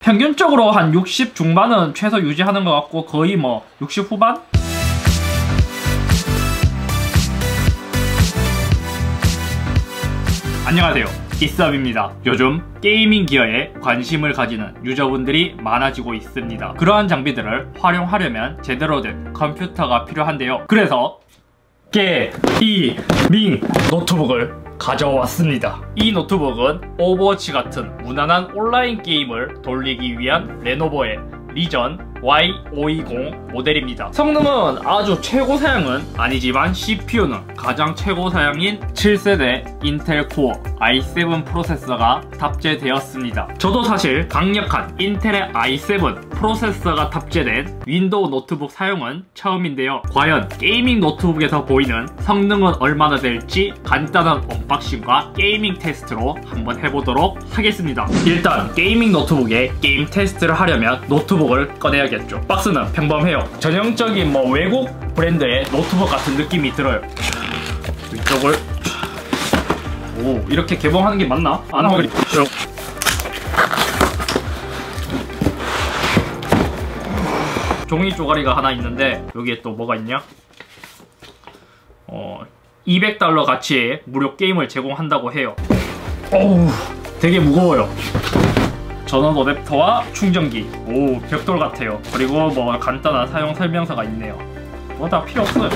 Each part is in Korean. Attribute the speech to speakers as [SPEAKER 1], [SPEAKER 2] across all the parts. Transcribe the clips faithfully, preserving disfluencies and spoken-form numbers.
[SPEAKER 1] 평균적으로 한 육십 중반은 최소 유지하는 것 같고 거의 뭐 육십 후반? 안녕하세요, 이썸입니다. 요즘 게이밍 기어에 관심을 가지는 유저분들이 많아지고 있습니다. 그러한 장비들을 활용하려면 제대로 된 컴퓨터가 필요한데요. 그래서 게이밍 노트북을 가져왔습니다. 이 노트북은 오버워치 같은 무난한 온라인 게임을 돌리기 위한 레노버의 리전 와이 오백이십 모델입니다. 성능은 아주 최고 사양은 아니지만 씨피유는 가장 최고 사양인 칠 세대 인텔 코어 아이 세븐 프로세서가 탑재되었습니다. 저도 사실 강력한 인텔의 아이 세븐 프로세서가 탑재된 윈도우 노트북 사용은 처음인데요. 과연 게이밍 노트북에서 보이는 성능은 얼마나 될지 간단한 언박싱과 게이밍 테스트로 한번 해보도록 하겠습니다. 일단 게이밍 노트북에 게임 테스트를 하려면 노트북을 꺼내야겠죠. 박스는 평범해요. 전형적인 뭐 외국 브랜드의 노트북 같은 느낌이 들어요. 이쪽을 오, 이렇게 개봉하는 게 맞나? 안 하고 종이 쪼가리가 하나 있는데 여기에 또 뭐가 있냐? 어, 이백 달러 가치의 무료 게임을 제공한다고 해요. 어우, 되게 무거워요. 전원 어댑터와 충전기. 오, 벽돌 같아요. 그리고 뭐 간단한 사용 설명서가 있네요. 뭐 다 필요 없어요.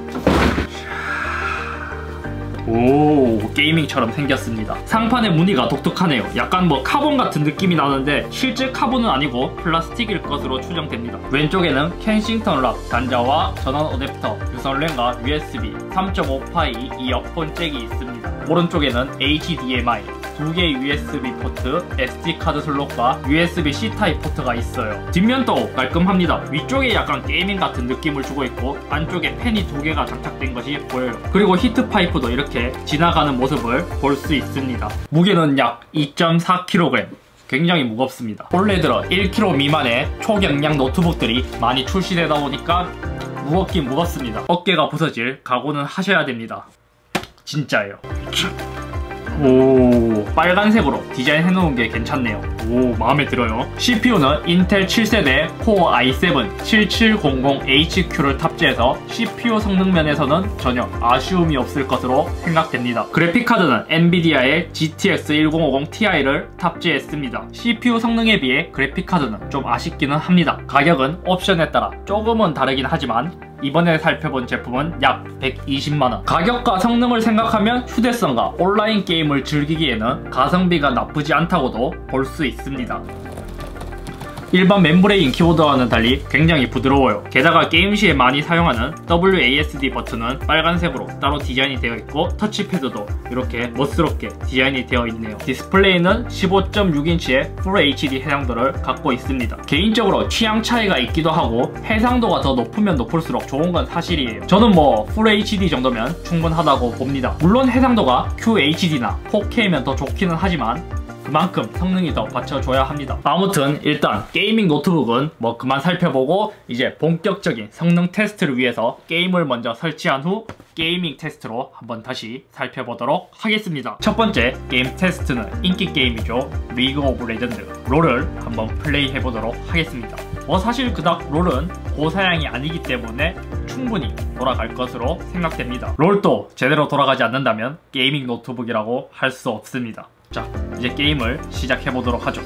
[SPEAKER 1] 오, 게이밍처럼 생겼습니다. 상판의 무늬가 독특하네요. 약간 뭐 카본 같은 느낌이 나는데 실제 카본은 아니고 플라스틱일 것으로 추정됩니다. 왼쪽에는 켄싱턴 락 단자와 전원 어댑터, 유선랜과 유에스비, 삼 점 오 파이 이어폰 잭이 있습니다. 오른쪽에는 에이치디엠아이, 두 개의 유에스비 포트, 에스디 카드 슬롯과 유에스비-C 타입 포트가 있어요. 뒷면도 깔끔합니다. 위쪽에 약간 게이밍 같은 느낌을 주고 있고 안쪽에 팬이 두 개가 장착된 것이 보여요. 그리고 히트 파이프도 이렇게 지나가는 모습을 볼 수 있습니다. 무게는 약 이 점 사 킬로그램. 굉장히 무겁습니다. 올해 들어 일 킬로그램 미만의 초경량 노트북들이 많이 출시되다 보니까 무겁긴 무겁습니다. 어깨가 부서질 각오는 하셔야 됩니다. 진짜예요. 오, 빨간색으로 디자인 해놓은 게 괜찮네요. 오, 마음에 들어요. 씨피유는 인텔 칠 세대 코어 아이 세븐 칠칠공공 에이치큐를 탑재해서 씨피유 성능 면에서는 전혀 아쉬움이 없을 것으로 생각됩니다. 그래픽카드는 엔비디아의 지티엑스 천오십 티아이를 탑재했습니다. 씨피유 성능에 비해 그래픽카드는 좀 아쉽기는 합니다. 가격은 옵션에 따라 조금은 다르긴 하지만 이번에 살펴본 제품은 약 백이십만 원. 가격과 성능을 생각하면 휴대성과 온라인 게임을 즐기기에는 가성비가 나쁘지 않다고도 볼 수 있습니다. 일반 멤브레인 키보드와는 달리 굉장히 부드러워요. 게다가 게임 시에 많이 사용하는 더블유 에이 에스 디 버튼은 빨간색으로 따로 디자인이 되어 있고 터치패드도 이렇게 멋스럽게 디자인이 되어 있네요. 디스플레이는 십오 점 육 인치의 풀 에이치디 해상도를 갖고 있습니다. 개인적으로 취향 차이가 있기도 하고 해상도가 더 높으면 높을수록 좋은 건 사실이에요. 저는 뭐 풀 에이치디 정도면 충분하다고 봅니다. 물론 해상도가 큐에이치디나 포케이면 더 좋기는 하지만 그만큼 성능이 더 받쳐줘야 합니다. 아무튼 일단 게이밍 노트북은 뭐 그만 살펴보고 이제 본격적인 성능 테스트를 위해서 게임을 먼저 설치한 후 게이밍 테스트로 한번 다시 살펴보도록 하겠습니다. 첫 번째 게임 테스트는 인기 게임이죠. 리그 오브 레전드 롤을 한번 플레이 해보도록 하겠습니다. 뭐 사실 그닥 롤은 고사양이 아니기 때문에 충분히 돌아갈 것으로 생각됩니다. 롤도 제대로 돌아가지 않는다면 게이밍 노트북이라고 할 수 없습니다. 자, 이제 게임을 시작해보도록 하죠.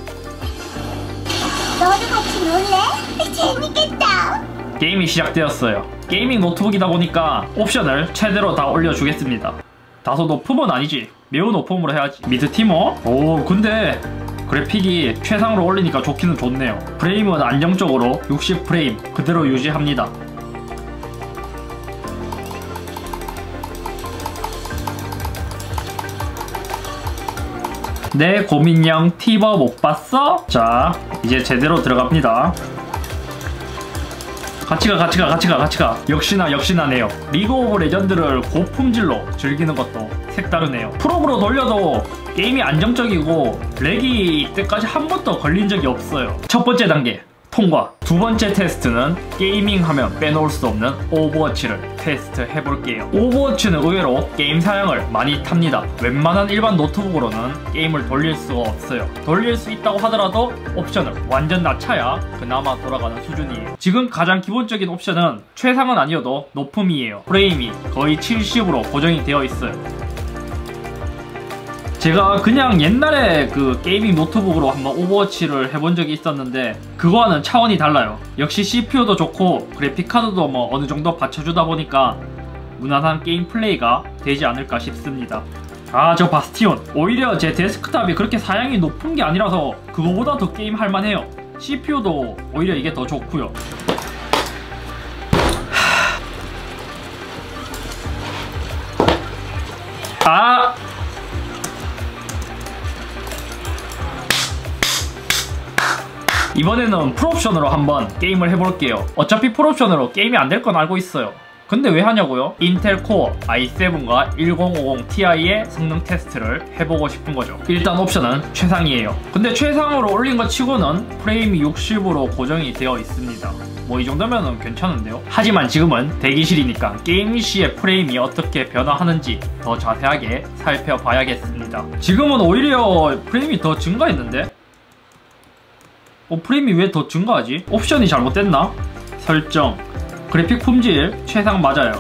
[SPEAKER 2] 너도 같이 놀래? 재밌겠다.
[SPEAKER 1] 게임이 시작되었어요. 게이밍 노트북이다 보니까 옵션을 최대로 다 올려주겠습니다. 다소 높음은 아니지. 매우 높음으로 해야지. 미드 티머? 오, 근데 그래픽이 최상으로 올리니까 좋기는 좋네요. 프레임은 안정적으로 육십 프레임 그대로 유지합니다. 내 고민형 티버 못 봤어? 자, 이제 제대로 들어갑니다. 같이가 같이가 같이가 같이가 역시나 역시나네요. 리그 오브 레전드를 고품질로 즐기는 것도 색다르네요. 프로브로 돌려도 게임이 안정적이고 렉이 이때까지 한 번도 걸린 적이 없어요. 첫 번째 단계 통과. 두 번째 테스트는 게이밍 하면 빼놓을 수 없는 오버워치를 테스트 해볼게요. 오버워치는 의외로 게임 사양을 많이 탑니다. 웬만한 일반 노트북으로는 게임을 돌릴 수가 없어요. 돌릴 수 있다고 하더라도 옵션을 완전 낮춰야 그나마 돌아가는 수준이에요. 지금 가장 기본적인 옵션은 최상은 아니어도 높음이에요. 프레임이 거의 칠십으로 고정이 되어 있어요. 제가 그냥 옛날에 그 게이밍 노트북으로 한번 오버워치를 해본 적이 있었는데 그거와는 차원이 달라요. 역시 씨피유도 좋고 그래픽카드도 뭐 어느 정도 받쳐주다 보니까 무난한 게임 플레이가 되지 않을까 싶습니다. 아, 저 바스티온 오히려 제 데스크탑이 그렇게 사양이 높은 게 아니라서 그거보다 더 게임 할만해요. 씨피유도 오히려 이게 더 좋고요. 아! 이번에는 풀옵션으로 한번 게임을 해볼게요. 어차피 풀옵션으로 게임이 안 될 건 알고 있어요. 근데 왜 하냐고요? 인텔 코어 아이 세븐과 천오십 티아이의 성능 테스트를 해보고 싶은 거죠. 일단 옵션은 최상이에요. 근데 최상으로 올린 것 치고는 프레임이 육십으로 고정이 되어 있습니다. 뭐 이 정도면 괜찮은데요? 하지만 지금은 대기실이니까 게임 시의 프레임이 어떻게 변화하는지 더 자세하게 살펴봐야겠습니다. 지금은 오히려 프레임이 더 증가했는데? 어, 프레임이 왜 더 증가하지? 옵션이 잘못됐나? 설정 그래픽 품질 최상 맞아요.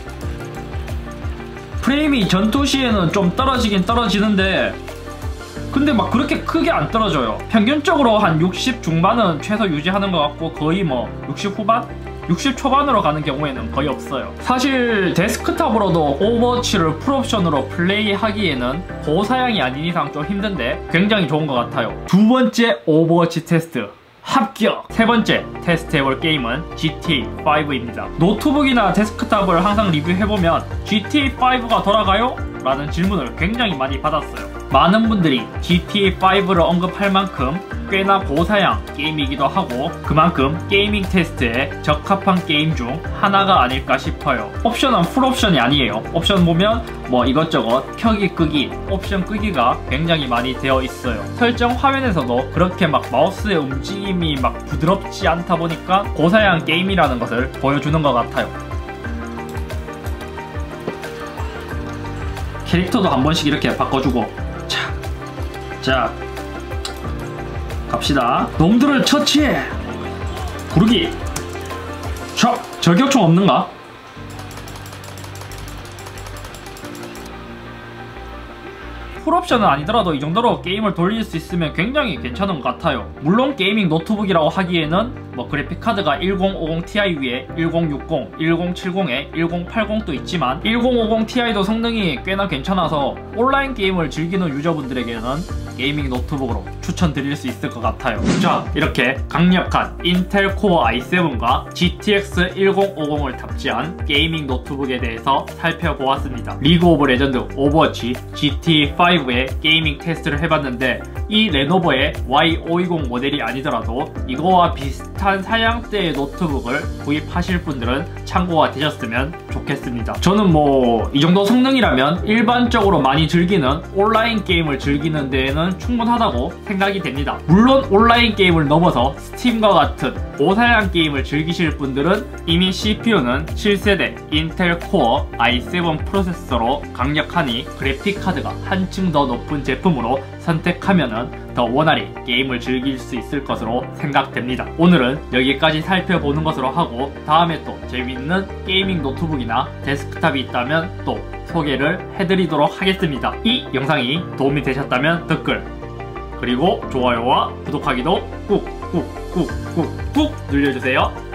[SPEAKER 1] 프레임이 전투 시에는 좀 떨어지긴 떨어지는데 근데 막 그렇게 크게 안 떨어져요. 평균적으로 한 육십 중반은 최소 유지하는 것 같고 거의 뭐 육십 후반? 육십 초반으로 가는 경우에는 거의 없어요. 사실 데스크탑으로도 오버워치를 풀옵션으로 플레이하기에는 고사양이 아닌 이상 좀 힘든데 굉장히 좋은 것 같아요. 두 번째 오버워치 테스트 합격! 세 번째 테스트 해볼 게임은 지티에이 파이브입니다. 노트북이나 데스크탑을 항상 리뷰해보면 지티에이 파이브가 돌아가요? 라는 질문을 굉장히 많이 받았어요. 많은 분들이 지티에이 파이브를 언급할 만큼 꽤나 고사양 게임이기도 하고 그만큼 게이밍 테스트에 적합한 게임 중 하나가 아닐까 싶어요. 옵션은 풀옵션이 아니에요. 옵션 보면 뭐 이것저것 켜기 끄기, 옵션 끄기가 굉장히 많이 되어 있어요. 설정 화면에서도 그렇게 막 마우스의 움직임이 막 부드럽지 않다 보니까 고사양 게임이라는 것을 보여주는 것 같아요. 캐릭터도 한 번씩 이렇게 바꿔주고 자, 자 갑시다. 놈들을 처치해! 구르기! 저! 저격총 없는가? 풀옵션은 아니더라도 이 정도로 게임을 돌릴 수 있으면 굉장히 괜찮은 것 같아요. 물론 게이밍 노트북이라고 하기에는 뭐 그래픽카드가 천오십 티아이 위에 천육십, 천칠십에 천팔십도 있지만 천오십 티아이도 성능이 꽤나 괜찮아서 온라인 게임을 즐기는 유저분들에게는 게이밍 노트북으로 추천드릴 수 있을 것 같아요. 자, 이렇게 강력한 인텔 코어 아이 세븐과 지티엑스 천오십을 탑재한 게이밍 노트북에 대해서 살펴보았습니다. 리그 오브 레전드, 오버워치, 지티에이 파이브의 게이밍 테스트를 해봤는데 이 레노버의 와이 오이십 모델이 아니더라도 이거와 비슷한 사양대의 노트북을 구입하실 분들은 참고가 되셨으면 좋겠습니다. 저는 뭐 이 정도 성능이라면 일반적으로 많이 즐기는 온라인 게임을 즐기는 데에는 충분하다고 생각이 됩니다. 물론 온라인 게임을 넘어서 스팀과 같은 고사양 게임을 즐기실 분들은 이미 씨피유는 칠 세대 인텔 코어 아이 세븐 프로세서로 강력하니 그래픽카드가 한층 더 높은 제품으로 선택하면은 더 원활히 게임을 즐길 수 있을 것으로 생각됩니다. 오늘은 여기까지 살펴보는 것으로 하고 다음에 또 재미있는 게이밍 노트북이나 데스크탑이 있다면 또 소개를 해드리도록 하겠습니다. 이 영상이 도움이 되셨다면 댓글 그리고 좋아요와 구독하기도 꾹꾹꾹꾹꾹 눌러주세요.